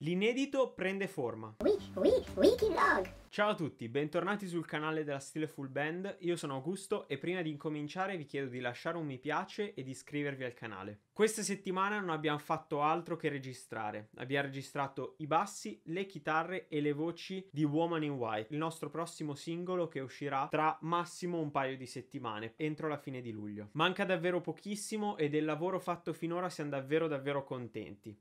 L'inedito prende forma. Wikivlog. Ciao a tutti, bentornati sul canale della Stile Full Band, io sono Augusto e prima di incominciare vi chiedo di lasciare un mi piace e di iscrivervi al canale. Questa settimana non abbiamo fatto altro che registrare, abbiamo registrato i bassi, le chitarre e le voci di Woman in White, il nostro prossimo singolo che uscirà tra massimo un paio di settimane, entro la fine di luglio. Manca davvero pochissimo e del lavoro fatto finora siamo davvero contenti.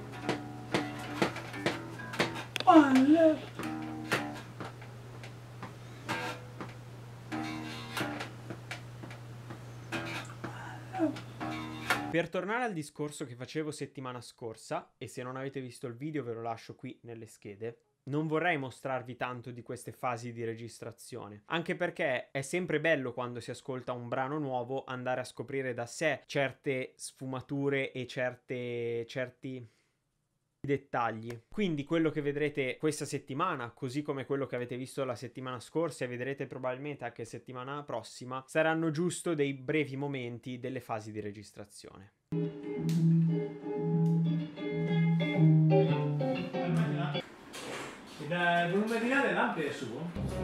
Per tornare al discorso che facevo settimana scorsa, e se non avete visto il video ve lo lascio qui nelle schede, non vorrei mostrarvi tanto di queste fasi di registrazione, anche perché è sempre bello quando si ascolta un brano nuovo andare a scoprire da sé certe sfumature e certi dettagli. Quindi quello che vedrete questa settimana, così come quello che avete visto la settimana scorsa e vedrete probabilmente anche settimana prossima, saranno giusto dei brevi momenti delle fasi di registrazione. Il volume di là delle lampi è su?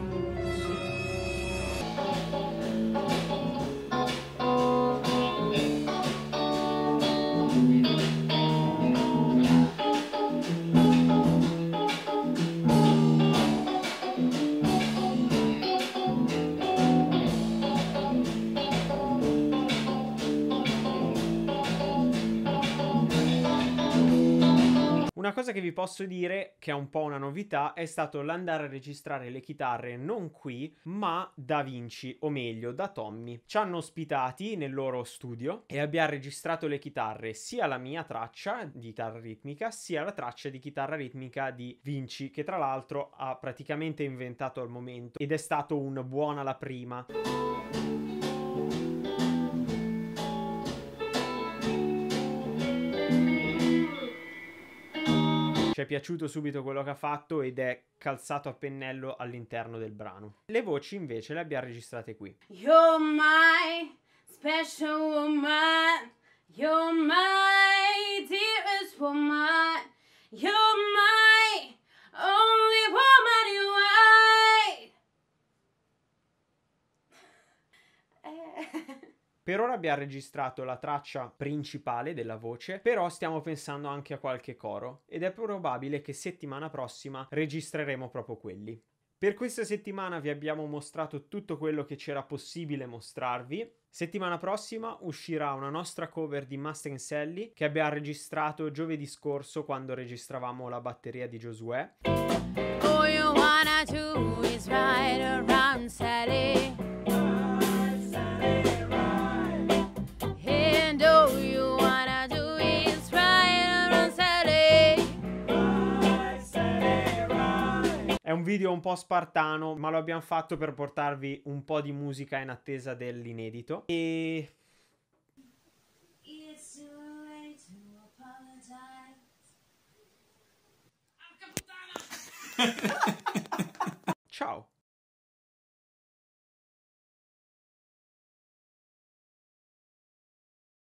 Una cosa che vi posso dire, che è un po' una novità, è stato l'andare a registrare le chitarre non qui, ma da Vinci, o meglio, da Tommy. Ci hanno ospitati nel loro studio e abbiamo registrato le chitarre, sia la mia traccia di chitarra ritmica, sia la traccia di chitarra ritmica di Vinci, che tra l'altro ha praticamente inventato al momento, ed è stato un buon alla prima. Ci è piaciuto subito quello che ha fatto ed è calzato a pennello all'interno del brano. Le voci invece le abbiamo registrate qui. You're my special woman. You're my dearest woman. You're my only woman in white. Per ora abbiamo registrato la traccia principale della voce, però stiamo pensando anche a qualche coro ed è probabile che settimana prossima registreremo proprio quelli. Per questa settimana vi abbiamo mostrato tutto quello che c'era possibile mostrarvi. Settimana prossima uscirà una nostra cover di Mustang Sally che abbiamo registrato giovedì scorso quando registravamo la batteria di Josué. All you wanna do is ride around Sally. And all you wanna do is ride around Sally. È un video un po' spartano, ma lo abbiamo fatto per portarvi un po' di musica in attesa dell'inedito. E It's too late to apologize.